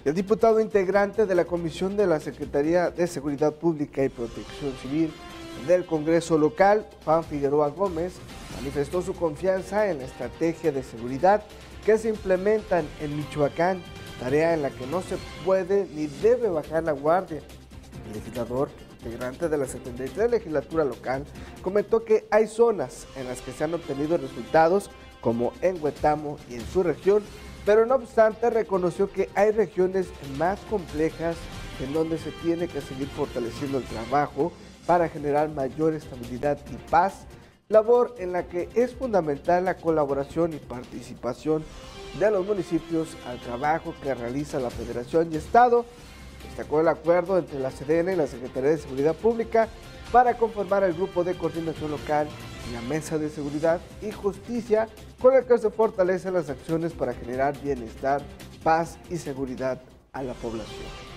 El diputado integrante de la Comisión de la Secretaría de Seguridad Pública y Protección Civil del Congreso local, Juan Figueroa Gómez, manifestó su confianza en la estrategia de seguridad que se implementan en Michoacán, tarea en la que no se puede ni debe bajar la guardia. El legislador, integrante de la 73 legislatura local, comentó que hay zonas en las que se han obtenido resultados, como en Huetamo y en su región, pero no obstante reconoció que hay regiones más complejas en donde se tiene que seguir fortaleciendo el trabajo para generar mayor estabilidad y paz, labor en la que es fundamental la colaboración y participación de los municipios al trabajo que realiza la Federación y Estado. Destacó el acuerdo entre la Sedena y la Secretaría de Seguridad Pública para conformar el Grupo de Coordinación Local y la Mesa de Seguridad y Justicia, con el que se fortalecen las acciones para generar bienestar, paz y seguridad a la población.